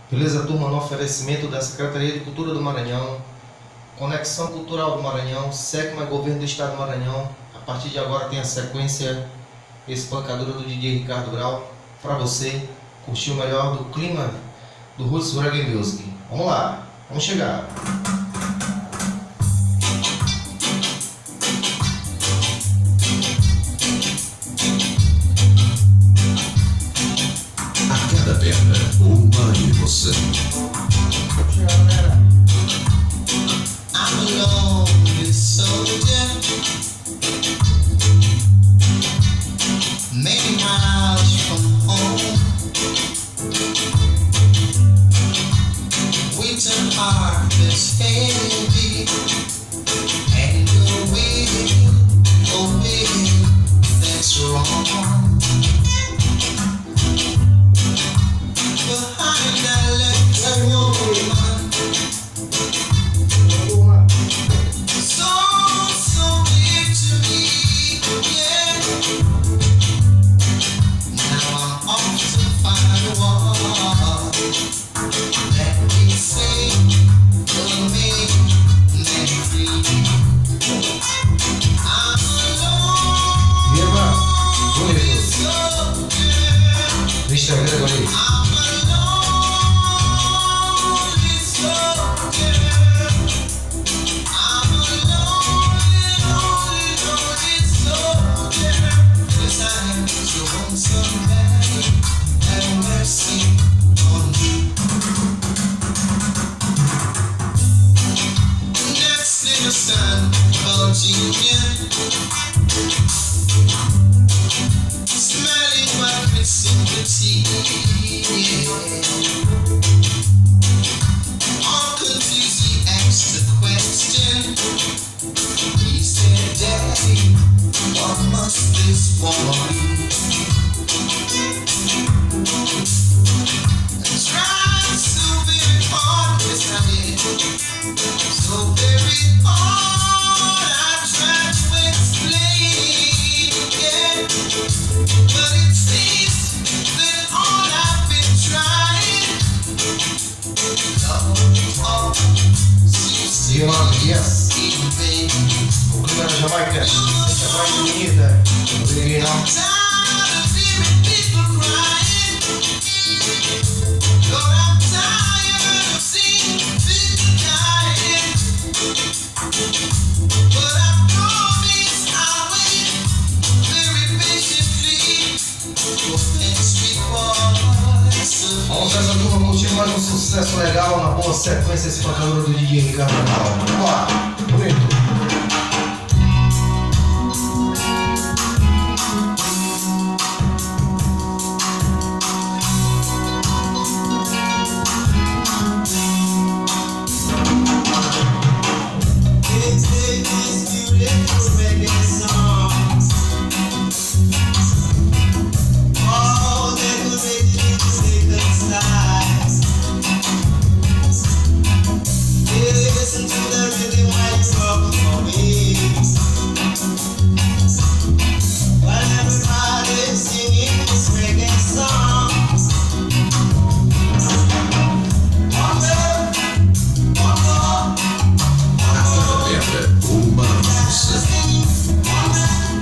Beleza, turma? No oferecimento da Secretaria de Cultura do Maranhão, Conexão Cultural do Maranhão, SECMA Governo do Estado do Maranhão. A partir de agora tem a sequência espancadora do DJ Ricardo Grau, para você curtir o melhor do clima do Roots Reggae Music. Vamos lá, vamos chegar. A cada perna, uma emoção. I'm a lonely soldier, many miles from home. Winter harvest heavy, and the wind, oh wind, that's wrong. Behind I left a woman, so dear to me, yeah. Now I'm off to find one that can sing for me and free. I'm alone, soldier. Deixa eu ver agora aí. I'm a lonely soldier. I'm a lonely soldier. Yes, I am. So won't somebody have mercy on me? Next to the sun, Virginia, smelling what it's in the tea. Uncle Dizzy asked the question. He said, Daddy, what must this war be? I tried so very hard, yes I did. So very hard, I tried to explain, yeah. But it seems that all I've been trying, love, seems to Yes. be in vain. O clima da Jamaica, Jamaica bonita. Não liguei não. I'm tired of hearing people crying. Lord, I'm tired of seeing people dying. But I promise I'll wait very patiently for next report. Vamos essa turma curtir mais um sucesso legal na boa sequência espancadora do DJ Ricardo Grau. Vamos lá, bonito. Listen to the rhythm while trouble for me. While everybody's singing this reggae song. Walk up, walk up, A cada perna, uma emoção. walk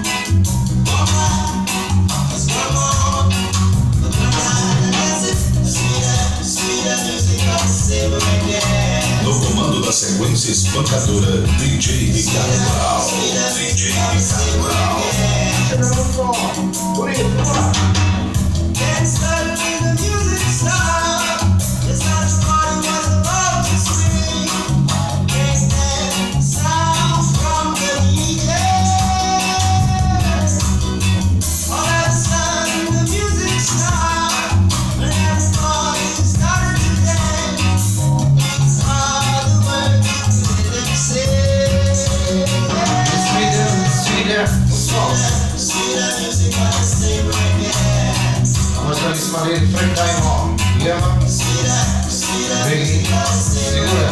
up. Let's come on. Look around and dance it. Sweeter music of the same reggae. No comando da sequência espancadora, DJ Ricardo Grau. DJ Ricardo Grau. Chegando no som, bonito, vamos lá. Get started when the music stops. It's not a party was about to scream. It's that sound from the DJ. All of a sudden the music stopped. And everybody started to dance. It's all the words that they say. Sweeter, o som. Sweeter music, but the same reggae. Vamos estar em cima dele, frente time, ó. Guilherme, vem, segura.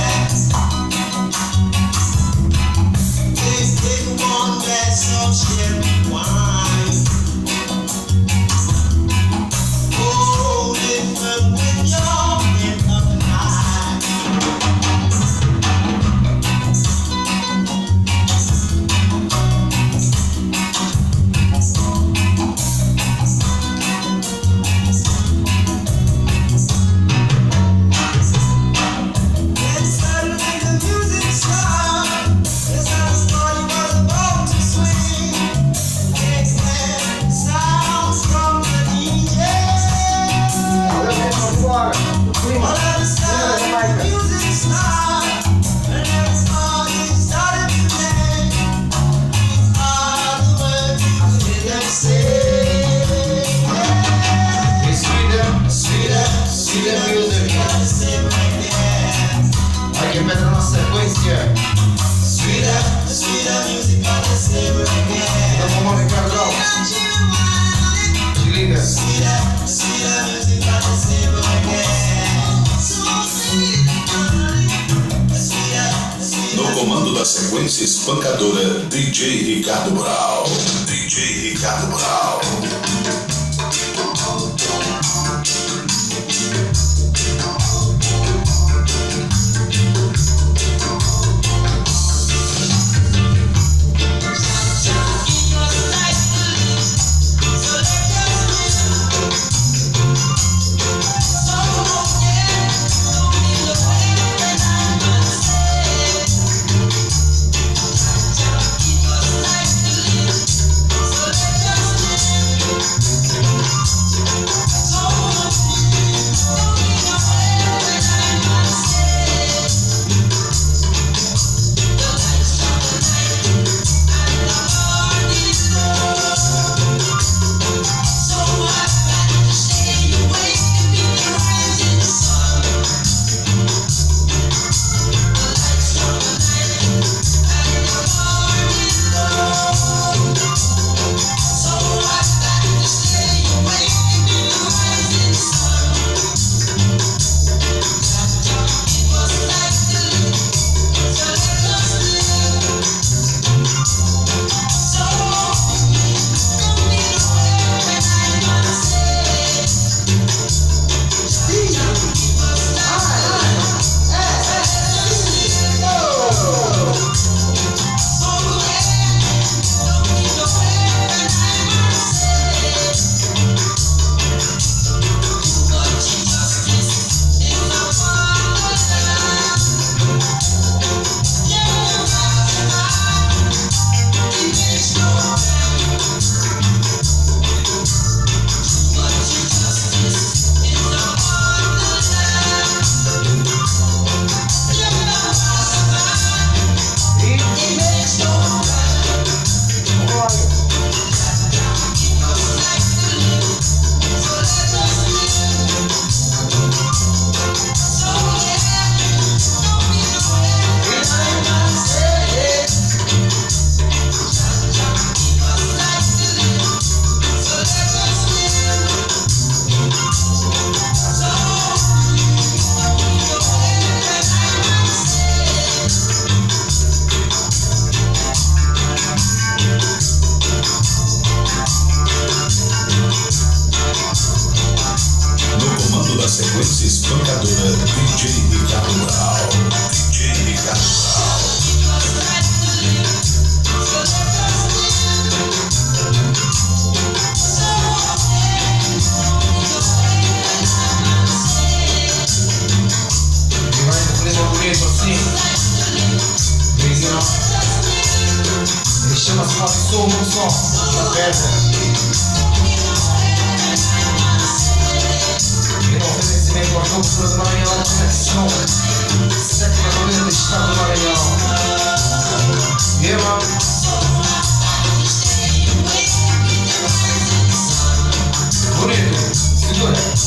Take one glass of sherry wine. Hold it with your Vai que pedra na sequência. Então vamos, Ricardo. Te liga. No comando da sequência espancadora, DJ Ricardo Brown. DJ Ricardo Brown. Sequência espancadora, DJ Ricardo Brown. DJ Ricardo Brown. E vai no clima bonito assim. Vizinho. Ele chama-se Fabio no som da pedra. Em oferecimento à cultura do Maranhão, conexão, sétima goleira do estado do Maranhão. E mano, bonito, segura.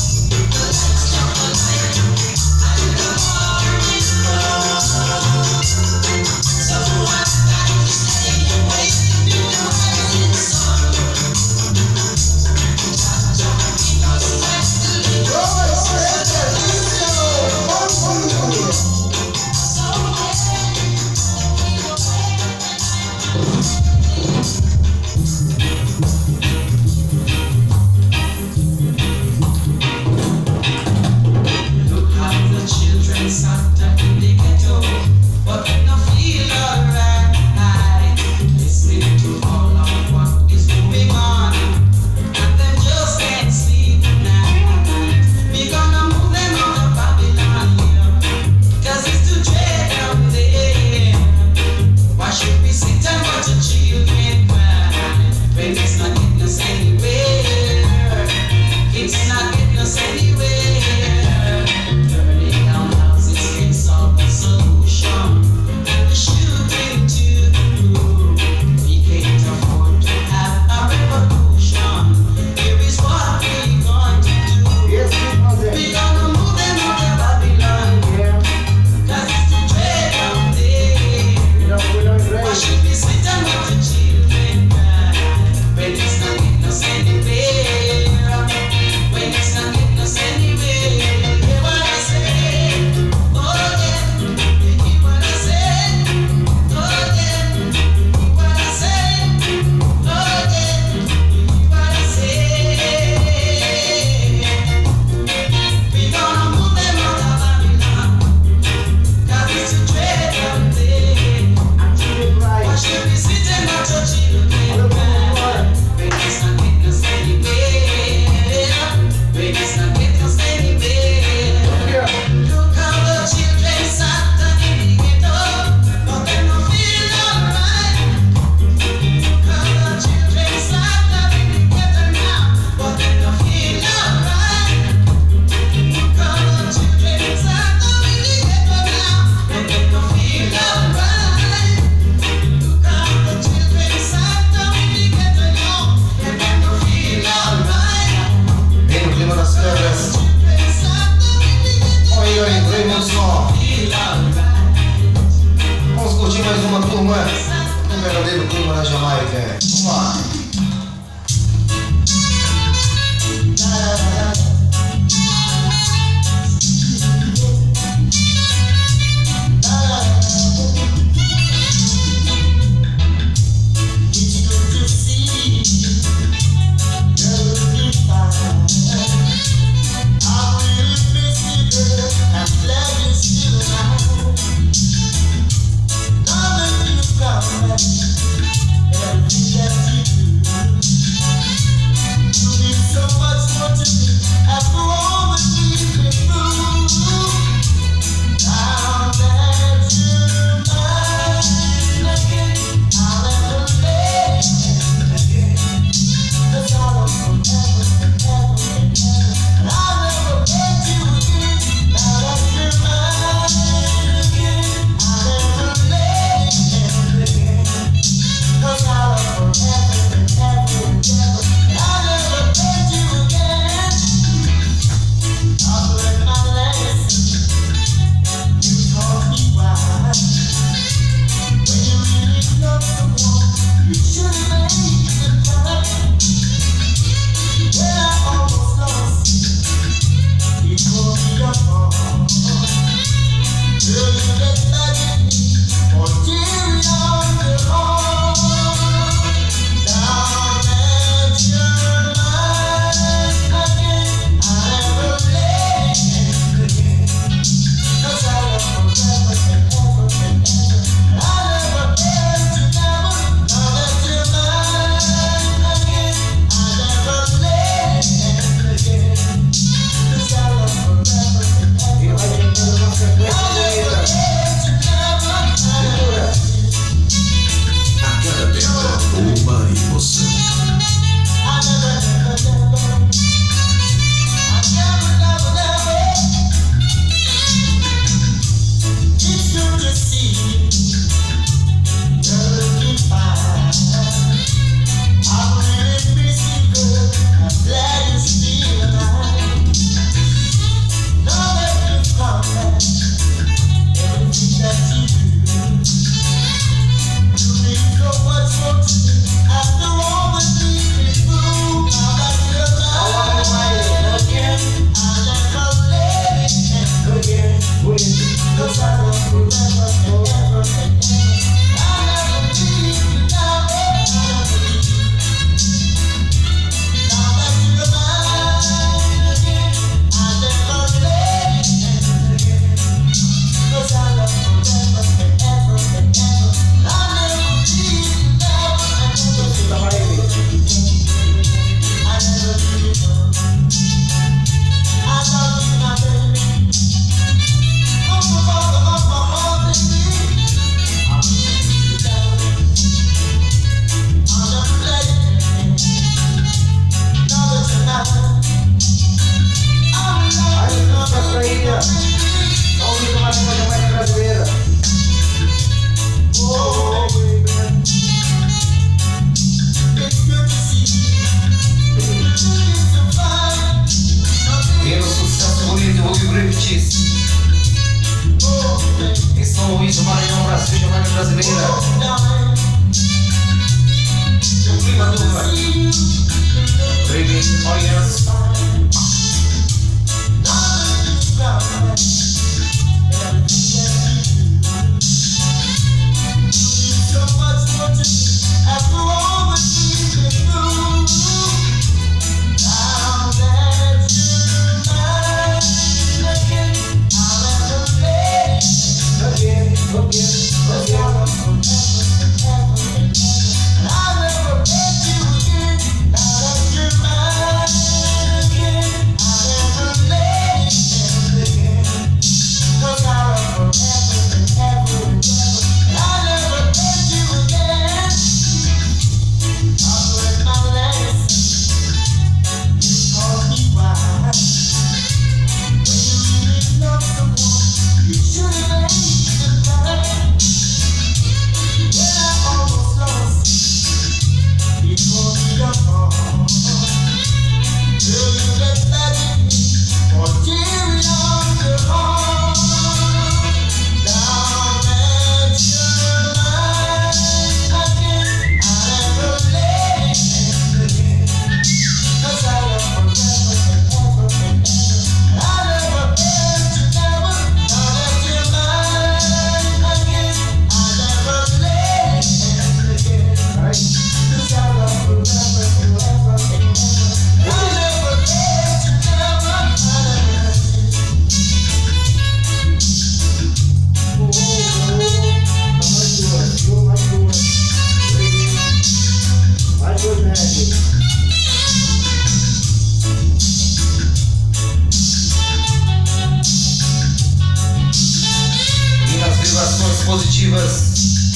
positivas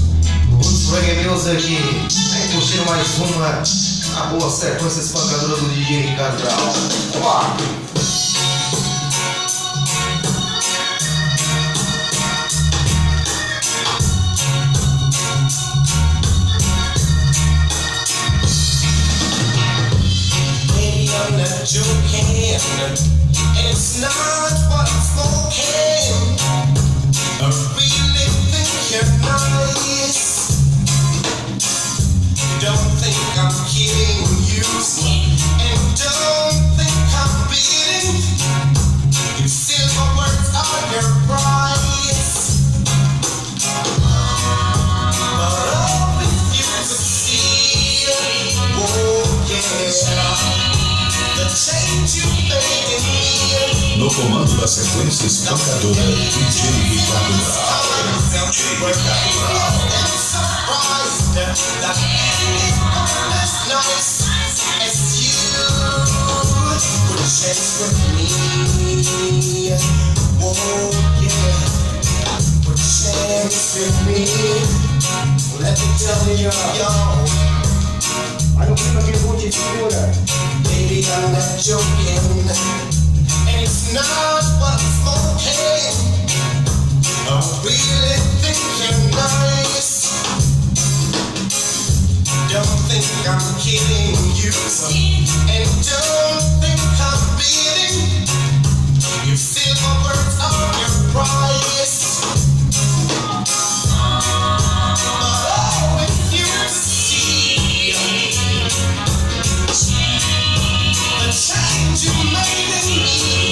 do Roots Reggae Music. Vem curtir mais uma, a boa sequência espancadora do DJ Ricardo Brown. Vamos lá! Your hand and comando da sequência espancadora, DJ Ricardo Brau. DJ Ricardo Brau. Let me tell you, I don't think I can hold you to baby, I'm not joking. And it's not what I'm smoking. I'm really thinking nice. Don't think I'm kidding you. And don't think I'm beating. You feel my words on your price. Change you made in me.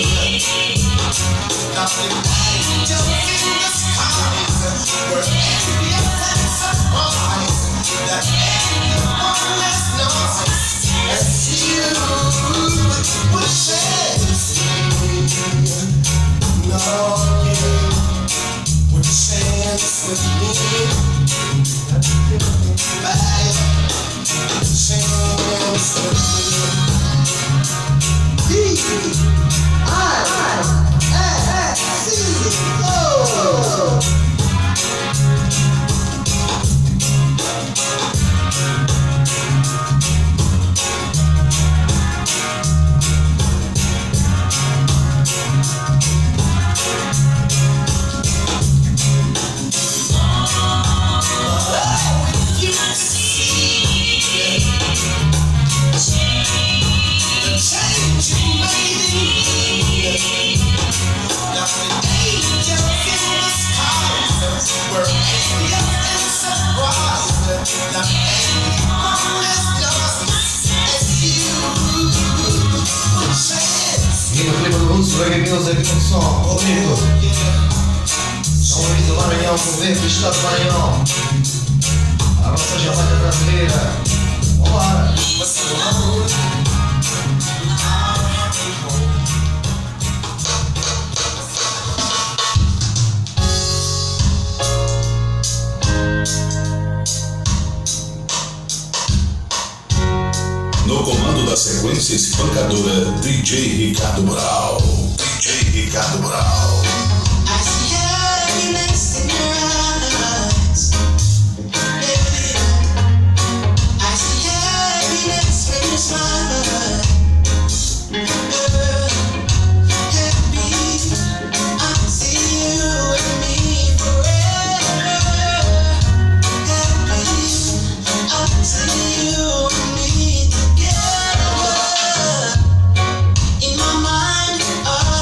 Nothing angels in the skies. We're envious and surprised that anyone as nice as you would share this thing. No, you would share this with me. Babe, share this with me. Reggae Music no som, comigo. São Luís do Maranhão, com verde do estado do Maranhão. A nossa Jamaica brasileira. Vambora! No comando da sequência espancadora, DJ Ricardo Brau. DJ Ricardo Brau. I see happiness in your eyes, baby. I see happiness when you smile. Happy, I see you and me forever. Happy, I see you and me together. In my mind, I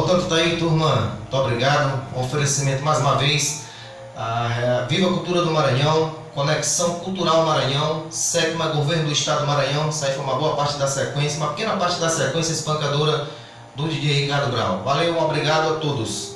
Portanto, tá aí, turma. Muito obrigado. Um oferecimento mais uma vez. Viva a Cultura do Maranhão, Conexão Cultural Maranhão, SECMA, Governo do Estado do Maranhão. Isso aí foi uma boa parte da sequência, uma pequena parte da sequência espancadora do DJ Ricardo Brau. Valeu, obrigado a todos.